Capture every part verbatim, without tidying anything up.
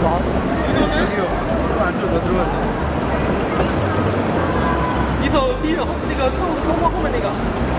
여기요. 안쪽으로 더 들어가세요. 你走第一个那个后后后后面那个。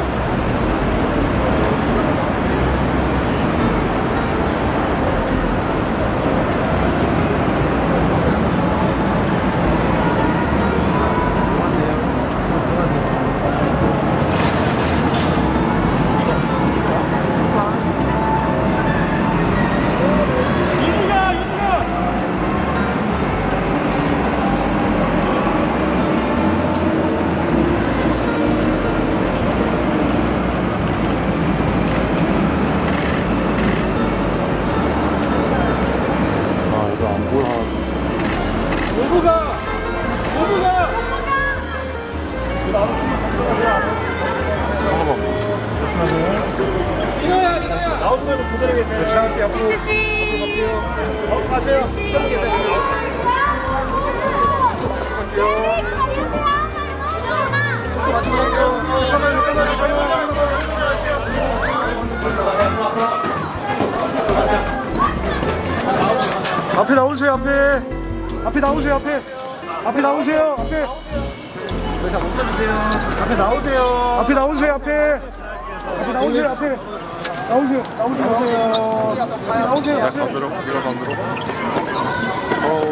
앞에 나오세요. 앞에 앞에 나오세요. 앞에 앞에 나오세요. 앞에 자, 멈춰주세요. 앞에 나오세요. 앞에 나오세요. 앞에 앞에 나오세요. 앞에 나오세요. 나오세요. 나오세요. 나오세요. 야, 가도록, 이거 가도록. 어우.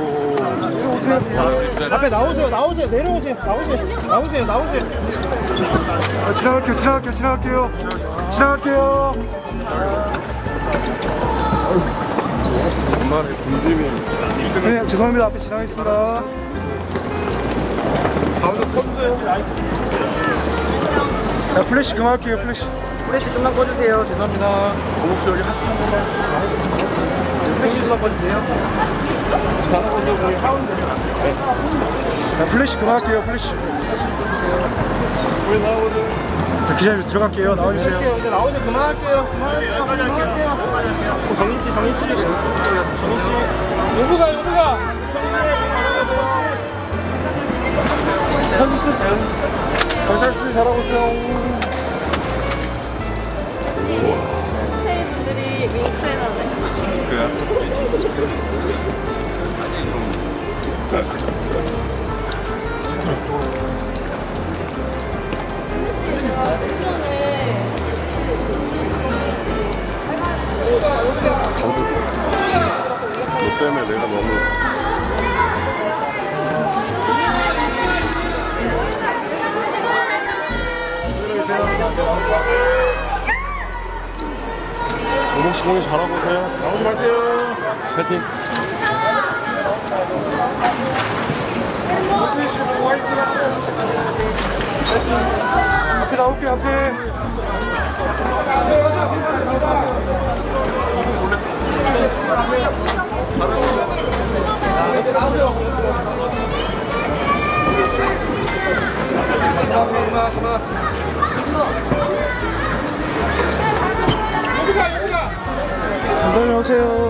앞에 나오세요. 나오세요. 내려오세요. 나오세요. 나오세요. 나오세요. 아, 지나갈게요. 지나갈게요. 지나갈게요. 지나갈게요. 엄마의 군림이. 네, 죄송합니다. 앞에 지나가겠습니다. 가운데 선수요. 자, 플래시 그만할게요. 플래시. 플래시 좀만 꺼주세요. 죄송합니다. 혹시 여기 하트 한 번만. 플래시 좀만 꺼주세요. 잘하고서 거기 하운데. 자, 플래시 그만할게요. 플래시. 왜 나오죠? 자, 기자님 들어갈게요. 나와주세요. 이제 나오면 그만할게요. 그만할게요. 그만할게요. 정인씨, 정인씨. 정인씨. 요구가, 요구가. 현지씨, 경찰씨 잘하고있어요. 스테이 분들이 윙크해라네. 그래요? 너 때문에 내가 너무 오목씨 공이 잘하고 오세요. 나오지 마세요. 파이팅. 앞에 나올게요. 앞에. 안녕히 오세요.